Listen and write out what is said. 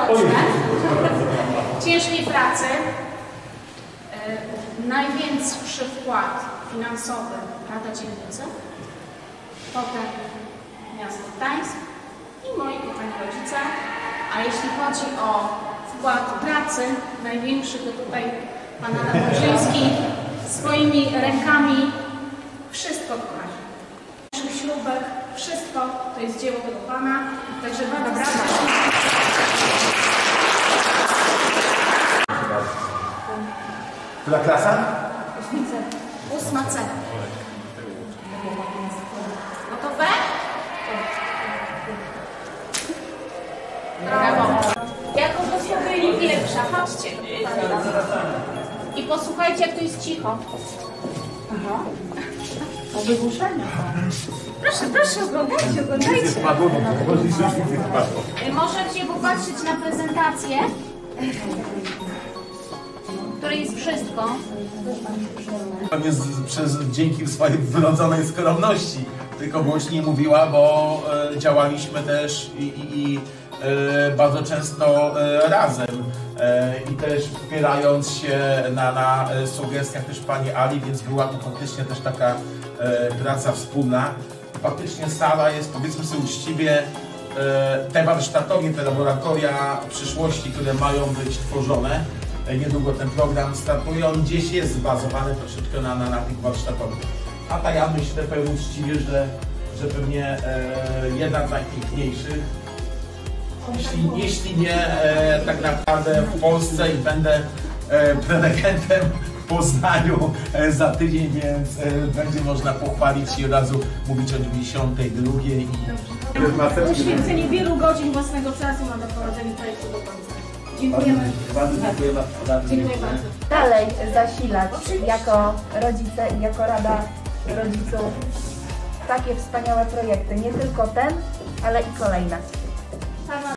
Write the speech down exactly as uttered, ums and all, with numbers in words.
zacznę. Ciężkiej pracy. Największy wkład finansowy Rada Dzielnicy, potem miasto Gdańsk i moi kochani rodzice. A jeśli chodzi o wkład pracy, największy to tutaj pan Adam Murzyński swoimi rękami wszystko tworzy. Naszych śrubek, wszystko to jest dzieło tego pana, także bardzo brawa. Która klasa? Ósma C. Gotowe? Brawo. Jako że byli pierwsza, chodźcie. I posłuchajcie, jak tu jest cicho. Aha. O wygłuszeniu. Proszę, proszę, oglądajcie, oglądajcie. Możecie popatrzeć na prezentację, w której jest wszystko. Jest przez, dzięki swojej wyrodzonej skromności, tylko głośniej mówiła, bo e, działaliśmy też i, i, i e, bardzo często e, razem e, i też wspierając się na, na e, sugestiach też pani Ali, więc była to faktycznie też taka e, praca wspólna. Faktycznie sala jest, powiedzmy sobie uczciwie, e, te warsztatownie, te laboratoria przyszłości, które mają być tworzone. Niedługo ten program startuje, on gdzieś jest zbazowany troszeczkę na, na, na tych warsztatowych. A ta ja myślę pełni uczciwie, że, że pewnie e, jedna z najpiękniejszych, jeśli, jeśli nie e, tak naprawdę w Polsce i będę e, prelegentem w Poznaniu e, za tydzień, więc e, będzie można pochwalić się i od razu mówić o dziewięćdziesiątej drugiej. Poświęcenie wielu godzin własnego czasu na doprowadzenie projektu do końca. Dziękujemy. Bardzo dziękuję bardzo. Dziękuję bardzo. Dalej zasilać jako rodzice i jako Rada Rodziców takie wspaniałe projekty. Nie tylko ten, ale i kolejne. Pana